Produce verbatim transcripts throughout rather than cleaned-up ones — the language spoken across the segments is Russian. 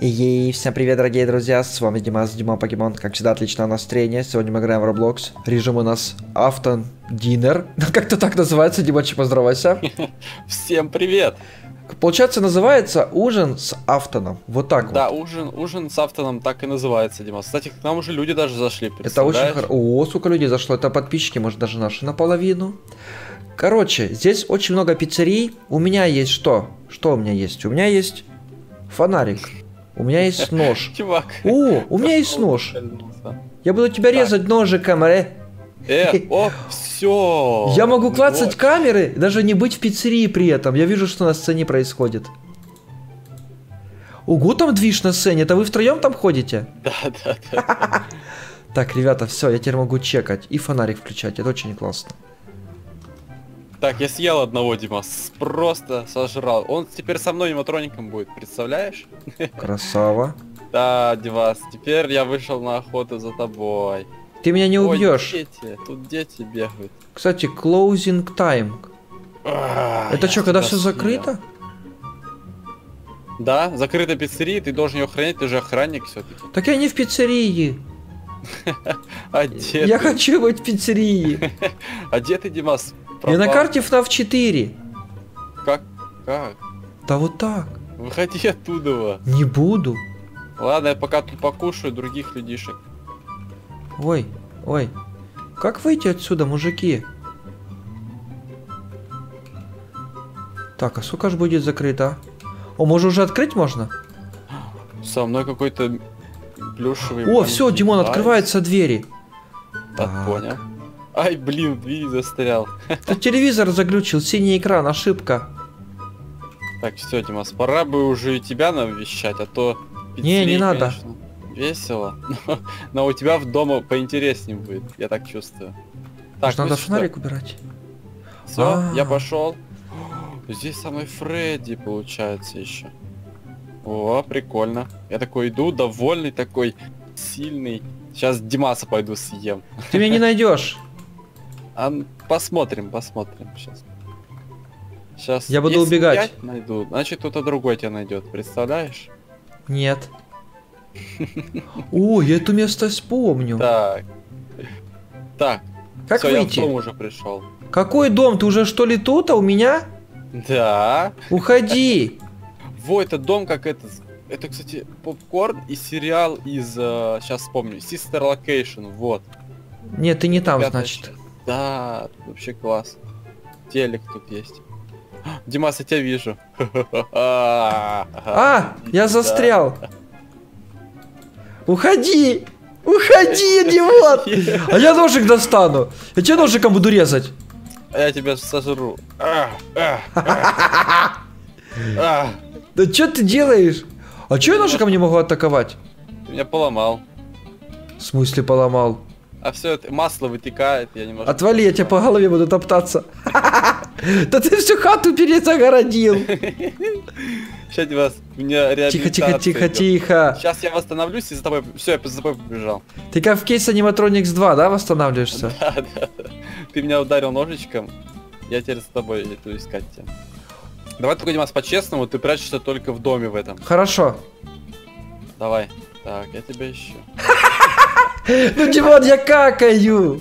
И всем привет, дорогие друзья, с вами Димас, Дима Покемон. Как всегда, отличное настроение. Сегодня мы играем в Roblox. Режим у нас автодинер. Как-то так называется, Димочек, поздоровайся. Всем привет! Получается, называется ужин с Автоном. Вот так да, вот. ужин, ужин с Автоном так и называется, Димас. Кстати, к нам уже люди даже зашли, Это очень хорошо. О, сколько людей зашло. Это подписчики, может, даже наши наполовину. Короче, здесь очень много пиццерий. У меня есть что? Что у меня есть? У меня есть фонарик. У меня есть нож. Чувак. О, у меня есть нож. Я буду тебя так. резать ножиком, э. Э, о, все. Я могу клацать вот. камеры, даже не быть в пиццерии при этом. Я вижу, что на сцене происходит. Ого, там движ на сцене. Это вы втроем там ходите? Да, да, да. Так, ребята, все, я теперь могу чекать и фонарик включать. Это очень классно. Так, я съел одного, Димас. Просто сожрал. Он теперь со мной аниматроником будет, представляешь? Красава. Да, Димас, теперь я вышел на охоту за тобой. Ты меня не убьешь. Ой, дети, тут дети бегают. Кстати, closing time. А, это что, когда все закрыто? Да, закрыта пиццерия, ты должен ее охранять, ты же охранник все-таки. Так я не в пиццерии. А где Я ты? хочу быть в пиццерии. А где ты, Димас? Я на карте эф нав четыре. Как? Как? Да вот так. Выходи оттуда. Не буду. Ладно, я пока тут покушаю других людишек. Ой, ой. Как выйти отсюда, мужики? Так, а сколько ж будет закрыто? О, может уже открыть можно? Со мной какой-то плюшевый. О, все, Димон, открываются двери. Так, так, понял. Ай, блин, двери застрял. Тут телевизор заглючил, синий экран, ошибка. Так, все, Димас, пора бы уже и тебя навещать, а то... Не, не надо. Конечно, весело, но, но у тебя в дома поинтереснее будет, я так чувствую. Так, надо ну фонарик что? убирать. Все, А -а -а. я пошел. Здесь со мной Фредди получается еще. О, прикольно. Я такой иду, довольный такой, сильный. Сейчас Димаса пойду съем. Ты меня не найдешь. А, посмотрим, посмотрим сейчас. Сейчас. Я буду убегать. Я найду, значит кто-то другой тебя найдет, представляешь? Нет. О, я это место вспомню. Так. Так. Как всё, выйти? Я в дом уже пришел. Какой дом? Ты уже что ли тут, а у меня? Да. Уходи. Во, это дом как это. Это, кстати, попкорн и сериал из, uh, сейчас вспомню, Sister Location, вот. Нет, ты не там, Пятая значит. часть. Да, вообще класс. Телек тут есть. Димас, я тебя вижу. А, я застрял. Уходи. Уходи, Димон. А я ножик достану. Я тебе ножиком буду резать. А я тебя сожру. Да что ты делаешь? А че я ножиком не могу атаковать? Ты меня поломал. В смысле поломал? А все это масло вытекает, я не могу. Отвали, я тебя по голове буду топтаться. Да ты всю хату перезагородил. Сейчас вас, у меня реабилитация. Тихо, тихо, тихо, тихо. Сейчас я восстановлюсь и за тобой, все, я за тобой побежал. Ты как в кейс Animatronics два, да, восстанавливаешься? Да, да, да. Ты меня ударил ножичком, я теперь за тобой иду искать тебя. Давай только, Димас, по-честному, ты прячешься только в доме в этом. Хорошо. Давай. Так, я тебя ищу. Ну, Димон, я какаю.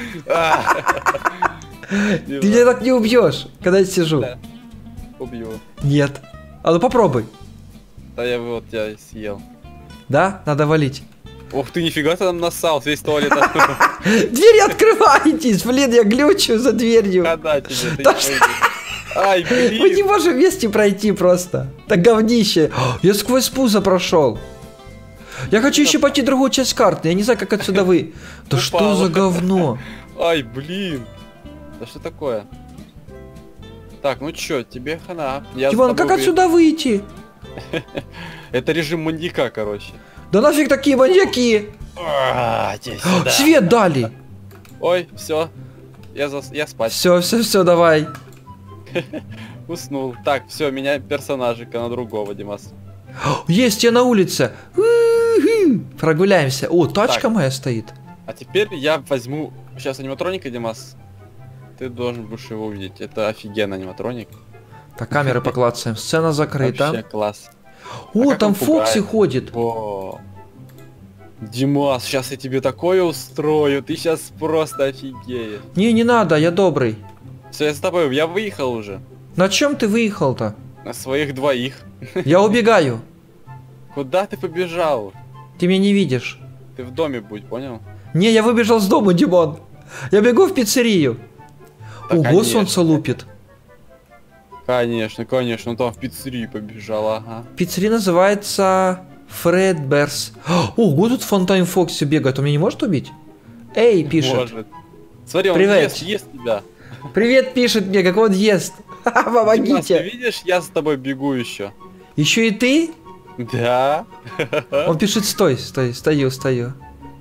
Ты меня так не убьешь, когда я сижу. Убью. Нет. А ну попробуй. Да я вот тебя съел. Да? Надо валить. Ух ты, нифига ты там нассал, весь туалет. Двери открывайтесь, блин, я глючу за дверью. Да, тебе, ты Ай, блин. Мы не можем вместе пройти просто. Так говнище. Я сквозь пузо прошел. Я хочу еще пойти другую часть карты. Я не знаю, как отсюда вы. Да что за говно? Ай, блин. Да что такое? Так, ну чё, тебе хана. Димон, как отсюда выйти? Это режим маньяка, короче. Да нафиг такие маньяки? Свет дали. Ой, все. Я, зас... я спать. Все, все, все, давай. Уснул. Так, все, меняй персонажика на другого, Димас. Есть, я на улице. Прогуляемся. О, тачка так. моя стоит. А теперь я возьму сейчас аниматроника, Димас. Ты должен будешь его увидеть. Это офигенный аниматроник. Так, камеры поклацаем. Сцена закрыта. Вообще класс. О, как там он пугает? Фокси ходит. О. Димас, сейчас я тебе такое устрою, ты сейчас просто офигеешь. Не, не надо, я добрый. Все, я с тобой, я выехал уже. На чем ты выехал-то? На своих двоих. Я убегаю. Куда ты побежал? Ты меня не видишь. Ты в доме будь, понял? Не, я выбежал с дома, Димон. Я бегу в пиццерию. Да, Ого, конечно. солнце лупит. Конечно, конечно, он там в пиццерию побежал, ага. Пиццерия называется Фредберс. Ого, тут Фонтайн Фокси бегает. Он меня не может убить? Эй, пишет. Может. Смотри, он Привет. ест, ест тебя. Привет, пишет мне, как он ест. Димас, ты Помогите. видишь, я с тобой бегу еще. Еще и ты? Да. Он пишет, стой, стой, стою, стою.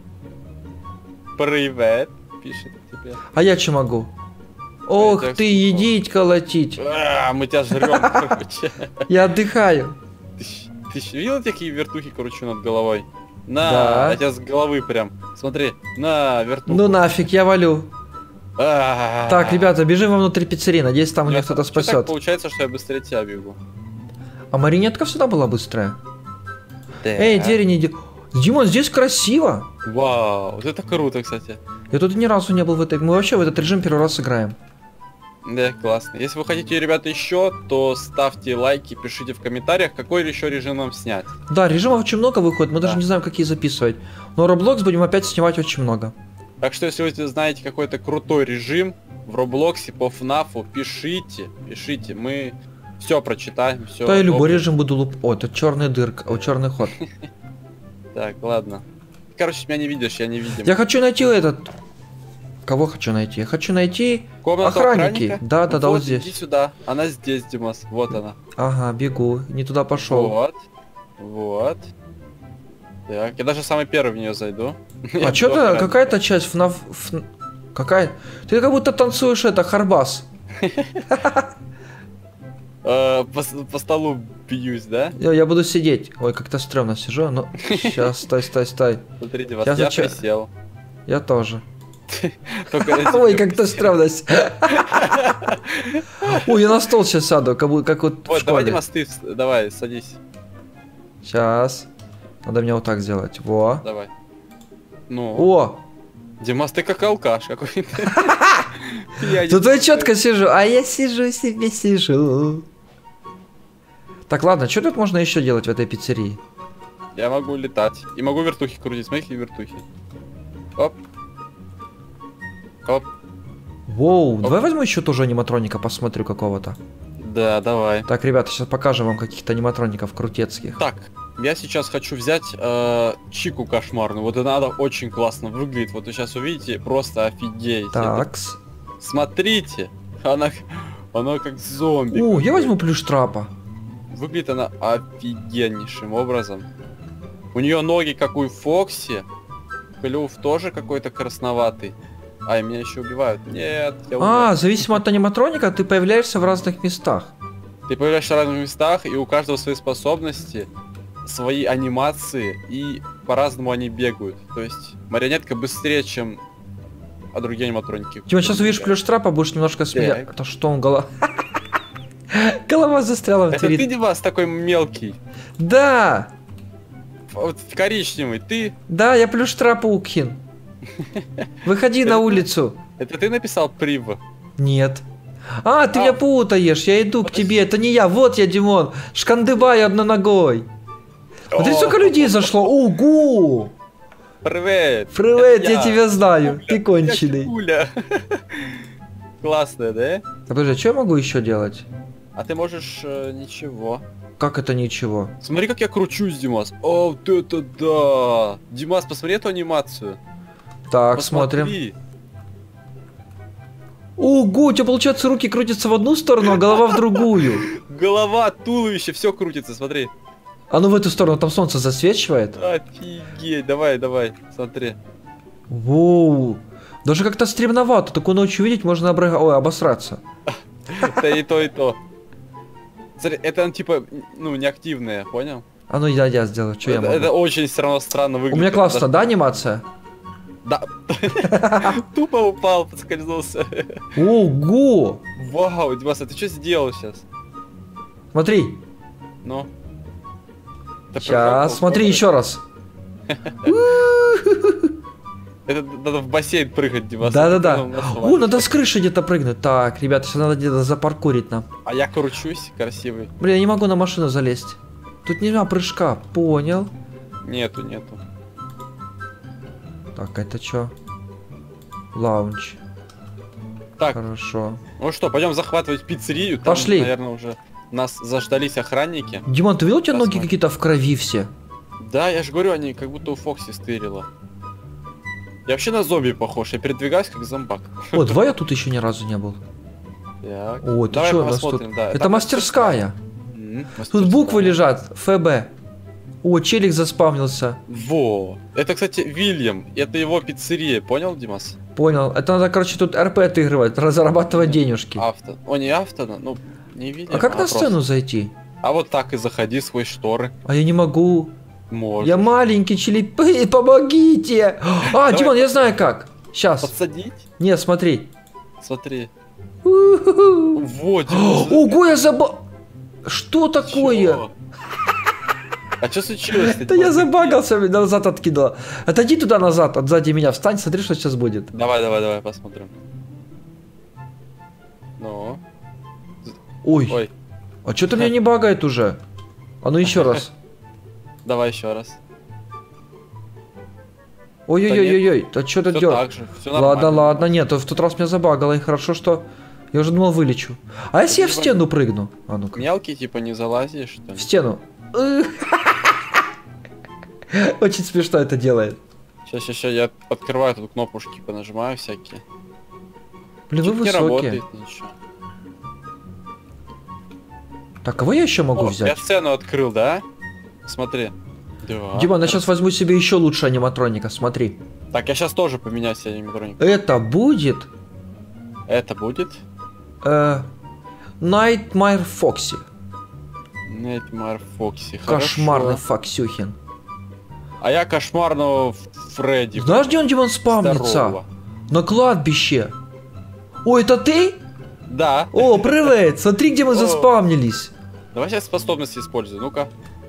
Привет, пишет тебе. А я что могу? Ох так ты, скучно. едить, колотить. А, мы тебя жрем, короче. Я отдыхаю. Ты, щ- ты щ видел такие вертухи, короче, над головой? На, Да. я тебя с головы прям. Смотри, на, вертуху. Ну нафиг, я валю. А. Так, ребята, бежим вовнутрь пиццерии. Надеюсь, там Я- меня кто-то чё так спасет. получается, что я быстрее тебя бегу. А маринетка всегда была быстрая. Да. Эй, двери не иди. Димон, здесь красиво. Вау, вот это круто, кстати. Я тут ни разу не был в этой... Мы вообще в этот режим первый раз играем. Да, классно. Если вы хотите, ребята, еще, то ставьте лайки, пишите в комментариях, какой еще режим нам снять. Да, режимов очень много выходит, мы Да. даже не знаем, какие записывать. Но Roblox будем опять снимать очень много. Так что, если вы знаете какой-то крутой режим в Роблоксе по ФНАФу, пишите, пишите, мы все прочитаем, все. Да, я любой режим буду луп... О, это черная дырка, о, черный ход. Так, ладно. Короче, меня не видишь, я не видим. Я хочу найти этот... Кого хочу найти? Я хочу найти Комнату охранники. охранника? Да, да, да, вот иди здесь. сюда. Она здесь, Димас. Вот она. Ага, бегу. Не туда пошел. Вот. Вот. Так, я даже самый первый в нее зайду. А что-то какая-то часть фнаф... фн- Какая? Ты как будто танцуешь это, Харбас. Э, По с- по столу бьюсь, да? Я, я буду сидеть. Ой, как-то стрёмно сижу. Ну, сейчас, стой, стой, стой. Смотри, Димас, Я я зачем- присел. Я тоже. Только на Ой, тебя как-то присел. стрёмно. Ой, я на стол сейчас сяду, как будто как вот в Вот, давай, школе. Димас, ты вс- давай, садись. Сейчас. Надо мне вот так сделать. Во. Давай. Ну, О! Димас, ты как алкаш какой-то. Я не Тут я знаю. четко сижу, а я сижу себе сижу. Так, ладно, что тут можно еще делать в этой пиццерии? Я могу летать. И могу вертухи крутить. Смотри, какие вертухи. Оп. Оп. Воу, давай возьму еще тоже аниматроника, посмотрю какого-то. Да, давай. Так, ребята, сейчас покажем вам каких-то аниматроников крутецких. Так, я сейчас хочу взять э, Чику кошмарную. Вот она очень классно выглядит. Вот вы сейчас увидите, просто офигеете. Такс. Смотрите, она, она как зомби. О, я какой. возьму плюштрапа. Выглядит она офигеннейшим образом. У нее ноги как у Фокси. Клюв тоже какой-то красноватый. Ай, меня еще убивают. Нет, я умер. А, зависимо от аниматроника, ты появляешься в разных местах. Ты появляешься в разных местах, и у каждого свои способности, свои анимации, и по-разному они бегают. То есть марионетка быстрее, чем а другие аниматроники. Типа, сейчас увидишь плюштрапа, будешь немножко смеяться. Так. Это что он, голова... Голова застряла в Это ты, двери. Димас, такой мелкий. Да! Вот коричневый, ты. Да, я плюштрап Укхин. Выходи на улицу. Это ты написал Прив? Нет. А, ты А. меня путаешь, я иду к тебе, это не я, вот я, Димон, шкандыбаю одной ногой. Смотри, сколько людей зашло, ого! Привет! Привет, Это я тебя знаю, ты Я конченый. Чикуля. Классная, да? А подожди, а что я могу еще делать? А ты можешь э, ничего. Как это ничего? Смотри, как я кручусь, Димас. О, вот это да! Димас, посмотри эту анимацию. Так, смотрим. Посмотри. Ого, у тебя, получается, руки крутятся в одну сторону, а голова в другую. Голова, туловище, все крутится, смотри. А ну в эту сторону, там солнце засвечивает. Офигеть, давай, давай, смотри. Воу. Даже как-то стремновато, такую ночью видеть можно обра... Ой, обосраться. Это и то, и то. Смотри, это типа, ну, неактивное, понял? А ну я, я сделаю, что я Это, могу? это очень все равно странно У выглядит. меня классно, да, анимация? Да. Тупо упал, подскользнулся. Ого! Вау, Димас, а ты что сделал сейчас? Смотри, Ну. Сейчас, смотри еще раз. Это надо в бассейн прыгать, Димас. Да-да-да. О, надо с крыши где-то прыгнуть. Так, ребята, сейчас надо где-то запаркурить нам. А я кручусь, красивый. Блин, я не могу на машину залезть. Тут нельзя прыжка, понял. Нету, нету. Так, это что? Лаунч. Так, хорошо. Ну что, пойдем захватывать пиццерию. Там, Пошли. наверное, уже нас заждались охранники. Димон, ты видел, у тебя ноги Посмотрим. какие-то в крови все? Да, я же говорю, они как будто у Фокси стырило. Я вообще на зомби похож, я передвигаюсь как зомбак. О, два я тут еще ни разу не был. Так. О, ты Давай что у нас тут? посмотрим, да. Это Там мастерская. М, Тут мастерская. буквы лежат. ФБ. О, челик заспавнился. Во. Это, кстати, Вильям. Это его пиццерия, понял, Димас? Понял. Это надо, короче, тут РП отыгрывать, зарабатывать денежки. Авто. О, не авто, ну, не Вильям. А как на просто. сцену зайти? А вот так и заходи сквозь шторы. А я не могу. Можешь. Я маленький челипы, помогите. А, Давай. Димон, я знаю как. Сейчас. Подсадить? Нет, смотри. Смотри. У-ху-ху. Вот, Димас. Ого, я заба... Что такое? Чё? А что случилось? Да я забагался, меня назад откидывало. Отойди туда назад, от сзади меня, встань, смотри, что сейчас будет. Давай, давай, давай, посмотрим. Ну. Ой, Ой, а что-то меня не багает уже. А ну еще раз. давай еще раз. Ой-ой-ой-ой, да что-то Все делать. так же, все Ладно, нормально. ладно, нет, в тот раз меня забагало, и хорошо, что... Я уже думал, вылечу. А если я в стену прыгну? А ну-ка. Мелкий, типа, не залазишь, что ли? В стену. Очень смешно это делает. Сейчас, сейчас, сейчас, я открываю тут кнопушки, понажимаю всякие. Блин, вы Чуть не высокие. работает ничего. Так, кого я еще могу О, я взять? сцену открыл, да? Смотри. Да. Диман, я сейчас возьму себе еще лучше аниматроника, смотри. Так, я сейчас тоже поменяю себе аниматроник. Это будет... Это будет Э, Nightmare Foxy. Nightmare Foxy. Кошмарный Хорошо. Фоксюхин. А я кошмарного Фредди. Знаешь, где он, где он спавнится? Здорового. На кладбище. О, это ты? Да. О, привет! Смотри, где мы О. заспавнились. Давай сейчас способности используй. Ну-ка.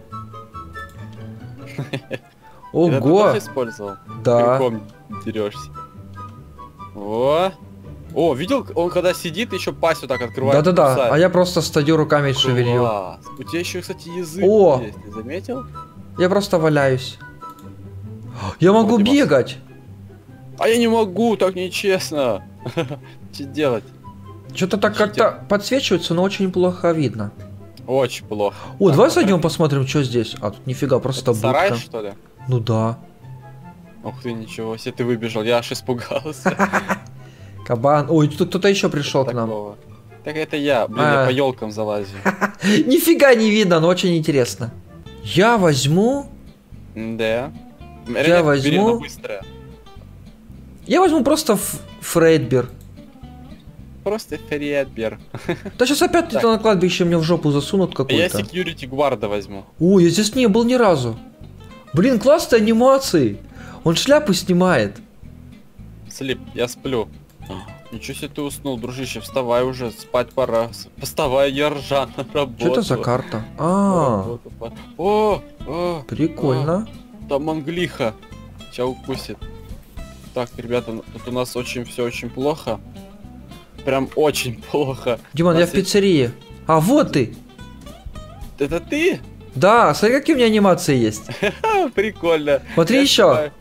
Это ты Ого! тоже использовал? Да. Крюком дерешься. О. О, видел, он когда сидит, еще пасть вот так открывает. Да-да-да, кусает. а я просто стою руками шевелю. Класс. У тебя еще, кстати, язык О. есть, ты заметил? Я просто валяюсь. Я могу Вроде бегать. А я не могу, так нечестно. Что делать? Что-то так Читер. как-то подсвечивается, но очень плохо видно. Очень плохо. О, Так, давай пока- зайдем посмотрим, что здесь. А, тут нифига, просто Сарай, будка. что ли? Ну да. Ух ты, ничего себе, ты выбежал, я аж испугался. Кабан. Ой, тут кто-то еще пришел к нам. Такого. Так это я, блин, А. я по елкам залазю. Нифига не видно, но очень интересно. Я возьму... Да. Я возьму- Быстрое. Я возьму просто Ф- Фредбер. Просто Фредбер. Да сейчас опять Так. где-то на кладбище мне в жопу засунут А я какую-то. security гварда возьму. Ой, я здесь не был ни разу. Блин, классные анимации. Он шляпу снимает. Слип, я сплю. Ничего себе ты уснул, дружище, вставай уже, спать пора. Вставай, я ржа на работу. Что это за карта? На А, работу пора. О, о, прикольно. о, там англиха. Тебя укусит. Так, ребята, тут у нас очень все очень плохо. Прям очень плохо. Димон, У я нас в пиццерии. А, вот ты. есть- Это ты? Да, смотри, какие у меня анимации есть. Ха, прикольно. Смотри Я еще. снимаю.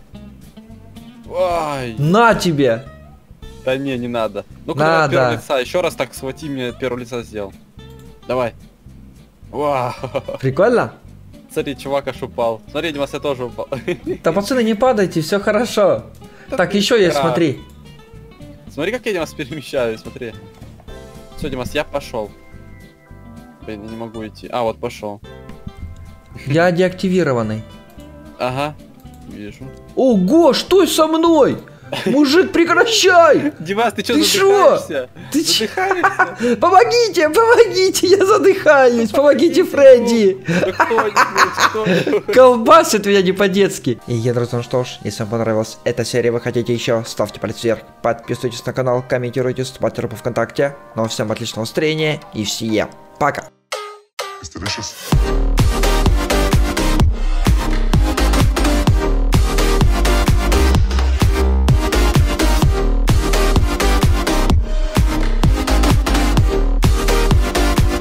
Ай, На тебе. да не, не надо. Ну-ка, Надо. давай от первого лица. Еще раз так схвати, мне от первого лица сделал. Давай. Вау. Прикольно? Смотри, чувак аж упал. Смотри, Димас, я тоже упал. Да, пацаны, не падайте, все хорошо. Так, еще есть, краб. смотри. Смотри, как я, Димас, перемещаюсь, смотри. Все, Димас, я пошел. Блин, я не могу идти. А, вот пошел. Я деактивированный. Ага, вижу. Ого, что со мной? Мужик, прекращай! Димас, ты что, Ты задыхаешься? Ты ч- Задыхаешься? Помогите, помогите, я задыхаюсь, помогите Фредди. Да кто-нибудь, кто-нибудь. Колбасит меня не по-детски. И я, друзья, ну что ж, если вам понравилась эта серия, вы хотите еще, ставьте палец вверх, подписывайтесь на канал, комментируйте, вступайте в группу ВКонтакте. Ну а всем отличного настроения и всем пока. It's delicious.